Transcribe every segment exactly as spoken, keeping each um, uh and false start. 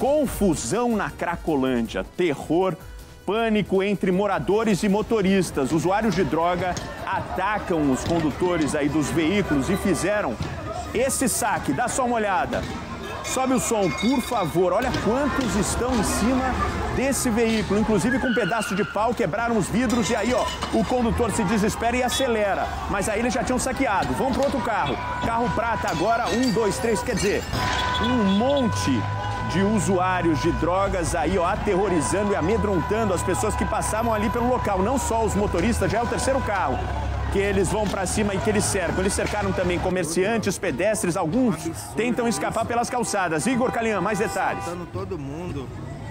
Confusão na Cracolândia, terror, pânico entre moradores e motoristas. Usuários de droga atacam os condutores aí dos veículos e fizeram esse saque. Dá só uma olhada. Sobe o som, por favor. Olha quantos estão em cima desse veículo. Inclusive com um pedaço de pau, quebraram os vidros e aí, ó, o condutor se desespera e acelera. Mas aí eles já tinham saqueado. Vão para outro carro. Carro prata agora, um, dois, três, quer dizer, um monte de usuários de drogas aí, ó, aterrorizando e amedrontando as pessoas que passavam ali pelo local. Não só os motoristas, já é o terceiro carro que eles vão para cima e que eles cercam. Eles cercaram também comerciantes, pedestres, alguns tentam escapar pelas calçadas. Igor Calian, mais detalhes. Todo mundo.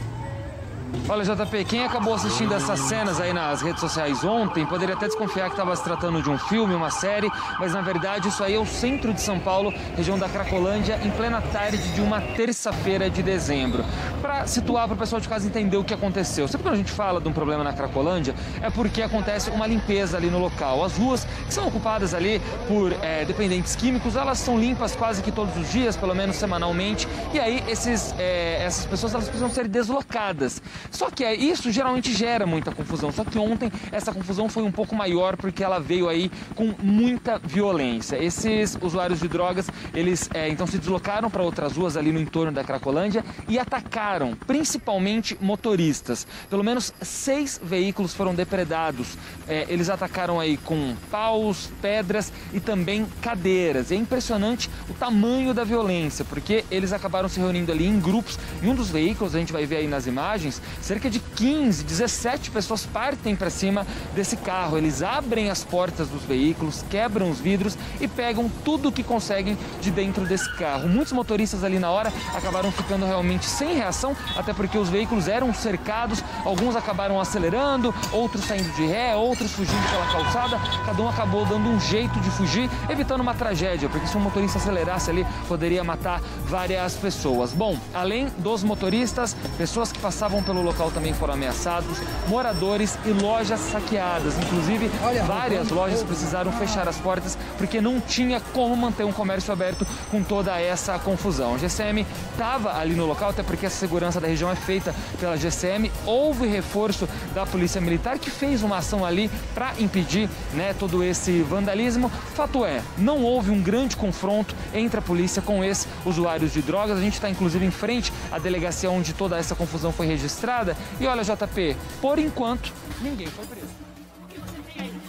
Olha, J P, quem acabou assistindo essas cenas aí nas redes sociais ontem poderia até desconfiar que estava se tratando de um filme, uma série, mas na verdade isso aí é o centro de São Paulo, região da Cracolândia, em plena tarde de uma terça-feira de dezembro. Para situar, para o pessoal de casa entender o que aconteceu. Sempre quando a gente fala de um problema na Cracolândia, é porque acontece uma limpeza ali no local. As ruas que são ocupadas ali por é, dependentes químicos, elas são limpas quase que todos os dias, pelo menos semanalmente, e aí esses, é, essas pessoas elas precisam ser deslocadas. Só que é, isso geralmente gera muita confusão. Só que ontem essa confusão foi um pouco maior porque ela veio aí com muita violência. Esses usuários de drogas, eles é, então se deslocaram para outras ruas ali no entorno da Cracolândia e atacaram principalmente motoristas. Pelo menos seis veículos foram depredados. É, eles atacaram aí com paus, pedras e também cadeiras. É impressionante o tamanho da violência, porque eles acabaram se reunindo ali em grupos. E um dos veículos, a gente vai ver aí nas imagens, cerca de quinze, dezessete pessoas partem para cima desse carro. Eles abrem as portas dos veículos, quebram os vidros e pegam tudo o que conseguem de dentro desse carro. Muitos motoristas ali na hora acabaram ficando realmente sem reação, até porque os veículos eram cercados, alguns acabaram acelerando, outros saindo de ré, outros fugindo pela calçada. Cada um acabou dando um jeito de fugir, evitando uma tragédia, porque se um motorista acelerasse ali, poderia matar várias pessoas. Bom, além dos motoristas, pessoas que passavam pelo local também foram ameaçados, moradores e lojas saqueadas. Inclusive, Olha, várias lojas precisaram fechar as portas porque não tinha como manter um comércio aberto com toda essa confusão. A G C M estava ali no local, até porque a segurança da região é feita pela G C M. Houve reforço da Polícia Militar, que fez uma ação ali para impedir, né, todo esse vandalismo. Fato é, não houve um grande confronto entre a polícia com esses usuários de drogas. A gente está, inclusive, em frente à delegacia onde toda essa confusão foi registrada. E olha, J P, por enquanto, ninguém foi preso. O que você tem aí?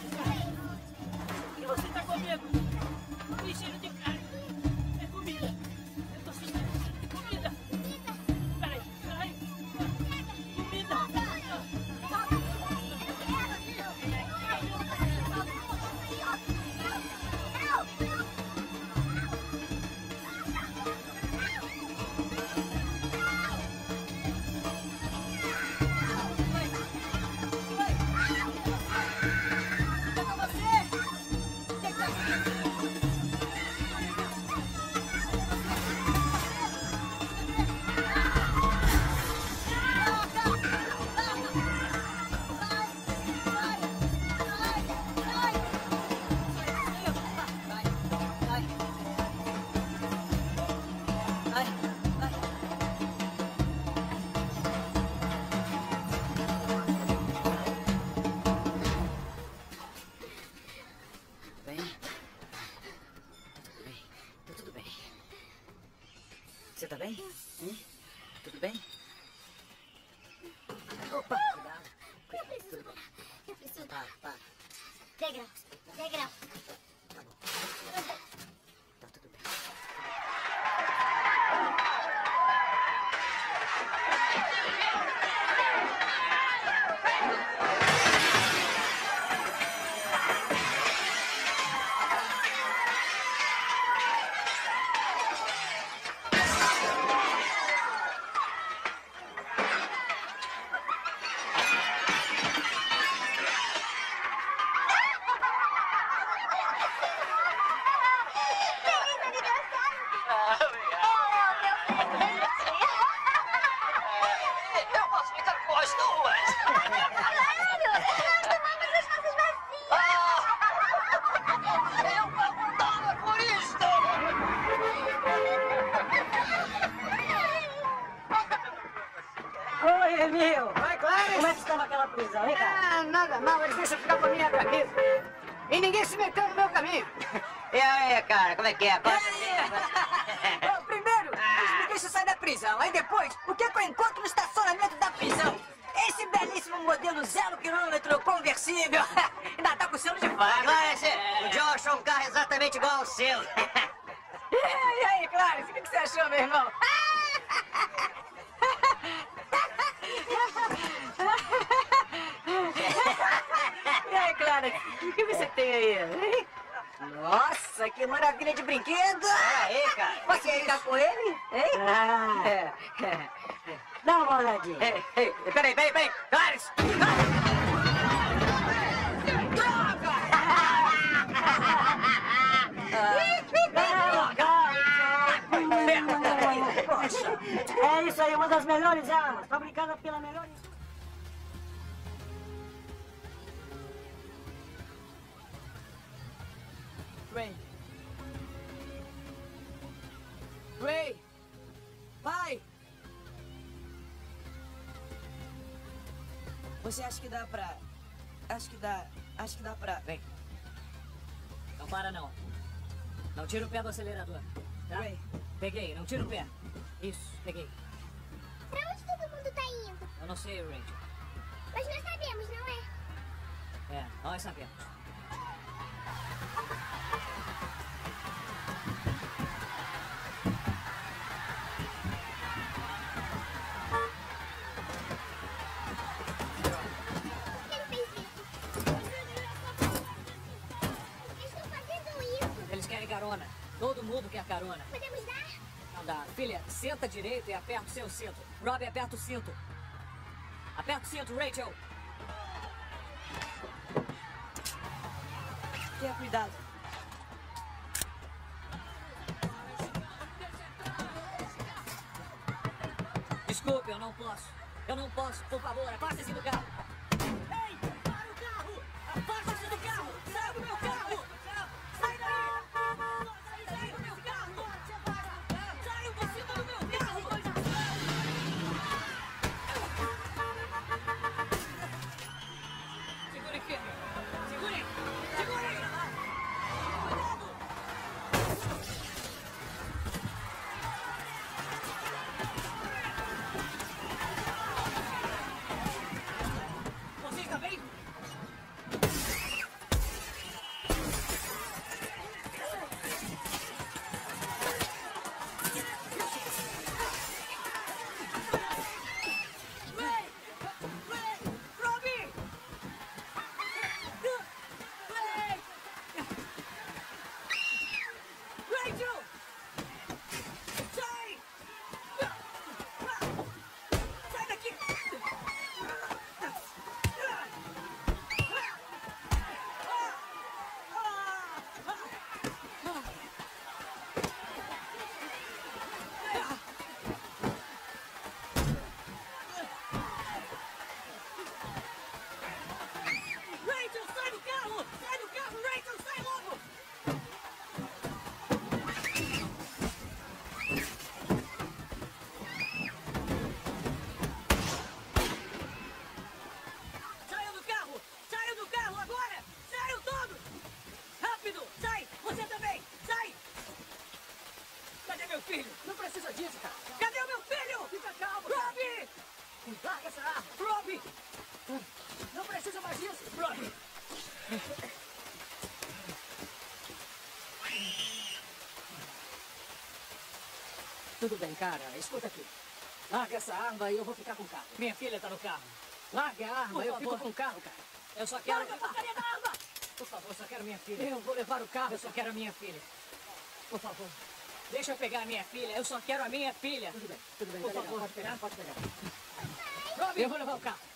O que você tá comendo? Que cheiro de carne. É comida. Eu tô sentindo comida. Peraí, peraí. Comida. Você tá bem? Hum? Tudo bem? Opa, cuidado. Eu preciso. Tudo bem. Eu preciso. Para, para. Degrau, degrau. Tá bom. Tá tudo bem. prisão, hein, cara? Ah, nada mal, eles deixam ficar com a minha camisa. E ninguém se meteu no meu caminho. E aí, cara, como é que é? Qual- Bom, primeiro, eles me deixam sair da prisão. Aí depois, o que, é que eu encontro no estacionamento da prisão? Esse belíssimo modelo zero quilômetro conversível. Ainda tá com selo de fábrica. Agora, esse, o Joe achou um carro exatamente igual ao seu. E aí, Clarence, o que, que você achou, meu irmão? E aí, Clarence, o que você tem aí? Hein? Nossa, que maravilha de brinquedo! Aí, cara. Posso ficar com ele? Hein? Ah. É, é. Dá uma olhadinha. Ei, ei, peraí, peraí, peraí! Clarence! É isso aí, uma das melhores armas, fabricada pela melhor... Ray. Ray. Pai. Você acha que dá pra... Acho que dá... Acho que dá pra... Vem. Não para, não. Não tira o pé do acelerador. Tá? Ray. Peguei, não tira o pé. Isso, peguei. Pra onde todo mundo tá indo? Eu não sei, Rachel. Mas nós sabemos, não é? É, nós sabemos. Por que ele fez isso? Eles estão fazendo isso. Eles querem carona. Todo mundo quer carona. Podemos dar? Não dá. Filha, senta direito e aperta o seu cinto. Robbie, aperta o cinto. Aperta o cinto, Rachel. Tenha cuidado. Desculpe, eu não posso. Eu não posso. Por favor, afaste-se do carro. Ei, para o carro! Afaste-se do carro! Sai do meu carro! Sai daí! Sai do meu carro! Saiam de cima do meu carro! Segure firme! Segure! Segure! Cuidado! Você está bem? Ray! Ray! Robbie! Ray! Rachel! Sai! Sai daqui! Rachel, sai do carro! Sai do carro, Rachel, sai logo! Saiam do carro! Saiam do carro agora! Saiam todos! Rápido! Sai! Você também! Sai! Cadê meu filho? Não precisa disso, cara! Cadê o meu filho? Fica calmo! Robbie! Larga essa arma! Robbie! Não precisa mais disso! Robbie! Tudo bem, cara. Escuta aqui. Larga essa arma e eu vou ficar com o carro. Minha filha tá no carro. Larga a arma, eu fico com o carro, cara. Eu só quero... Larga a porcaria da arma! Por favor, eu só quero minha filha. Eu vou levar o carro, eu só quero a minha filha. Por favor. Deixa eu pegar a minha filha, eu só quero a minha filha. Tudo bem, tudo bem. Por favor, pode pegar, pode pegar. Robbie, eu vou levar o carro.